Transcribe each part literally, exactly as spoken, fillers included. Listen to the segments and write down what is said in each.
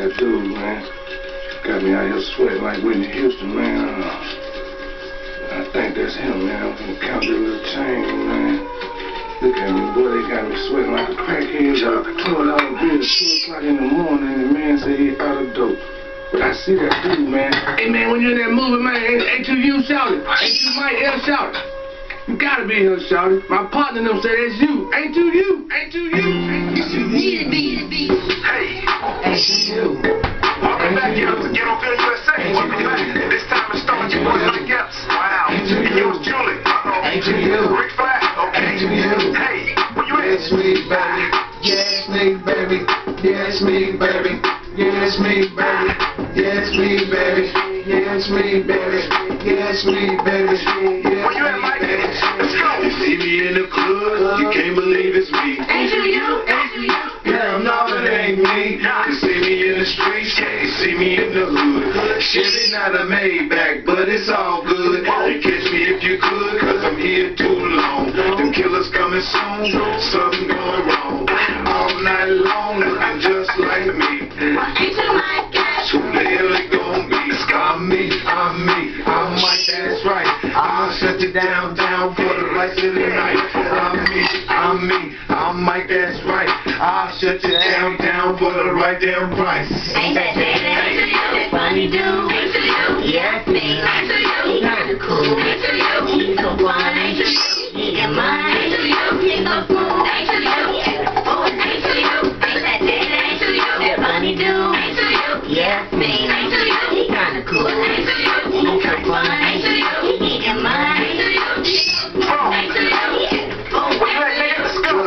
that dude, man. Got me out here sweating like Whitney Houston, man. Uh, I think that's him, man. I'm gonna count that little chain, man. Look at me, boy, they got me sweating like a crackhead. twelve dollar bill, two o'clock in the morning, and the man said he out of dope. But I see that dude, man. Hey, man, when you're in that movie, man, ain't, ain't you you shouting? Ain't you Mike L shouting? You gotta be here shouting. My partner and them say that's you. Ain't you you? Ain't you you? Ain't you you? Hey. Ain't you you? Welcome back, get on, get on Film U S A. Welcome back. This time it's starting your boy Mike Epps. Wow. And yours Julie. Uh-oh. Ain't you you? Rick Flash. Okay. Ain't you you? Hey, where you at? Yes, me, baby. Yes, me, baby. Yes, me, baby. Yes, me, baby. Yes, me, baby. Yes, me, baby. Yes, me, baby. Where you at, Mike? Let's go. You see me in the club, you can't believe it's me. Ain't you you? Ain't you you? Hell no, it ain't me. You see me in the streets, you see me in the hood. Chevy not a Maybach, but it's all good. You catch me if you could, cause I'm here too long. Them killers coming soon, something going wrong. All night long, looking just like me. Ain't you my guy? Who the hell it gon' be? I'm me, I'm me, I'm Mike, that's right. I'll shut you down, down for the rest of the night. I'm me, I'm me, I'm Mike, that's right. I'll shut you down, down for the right damn price. Ain't that that, ain't you you? Funny dude. Ain't you you? Yeah, me. Ain't you you? He kinda cool. Ain't you you? He's so fun. Ain't you you? He get mine. Ain't you you? He's so cool. Ain't you you? Oh, ain't you you? Ain't that that, ain't you you? That funny dude. Ain't you you? Yeah, me. Ain't you you? He kinda cool. Ain't you you? He's so fun. Ain't you you? He get mine. Ain't you you? Ain't you you? Oh, Where you at, nigga? Let's go.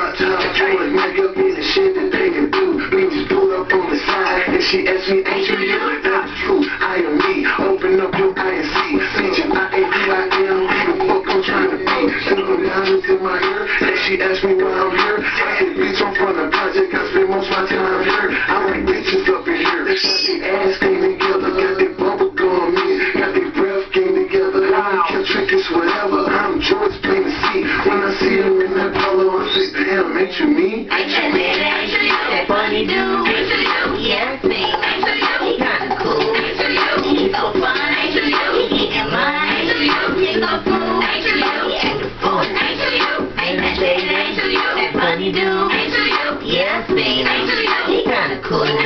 She asked me, ain't you you? Not true, I am me. Open up your eyes and see. See, I ain't who I am. Who the fuck I'm trying to be? Simple diamonds in my ear. And she asked me why I'm here. I said, bitch, I'm from the project. I spend most of my time here. I like bitches up in here. Got their ass came together. Got their bubble gum in. Got their breath came together. I don't care trickers, whatever. I'm George, plain to see. When I see him in that polo, I say, damn, ain't you me? ain't that that, ain't you you? That funny dude. Ain't you you? Yes, me. Ain't you you? He kinda cool. Ain't you you? He's so fun. Ain't you you? He get mine. Ain't you you? He's so cool. Ain't you you? He act a fool. Ain't you you? Ain't that that, ain't you you? That funny dude. Ain't you you? Yes, me. Ain't you you? He kinda cool.